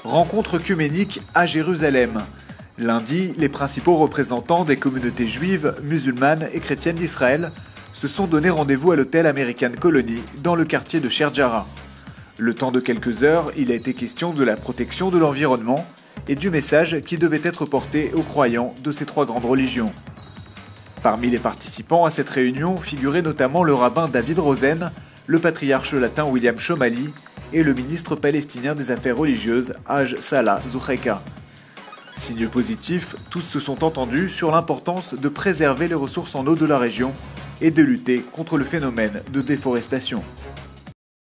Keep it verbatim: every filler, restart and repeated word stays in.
Rencontre œcuménique à Jérusalem. Lundi, les principaux représentants des communautés juives, musulmanes et chrétiennes d'Israël se sont donné rendez-vous à l'hôtel American Colony dans le quartier de Sheikh Jarrah. Le temps de quelques heures, il a été question de la protection de l'environnement et du message qui devait être porté aux croyants de ces trois grandes religions. Parmi les participants à cette réunion figuraient notamment le rabbin David Rosen, le patriarche latin William Chomali et le ministre palestinien des Affaires religieuses Haj Salah Zouhaika. Signe positif, tous se sont entendus sur l'importance de préserver les ressources en eau de la région et de lutter contre le phénomène de déforestation.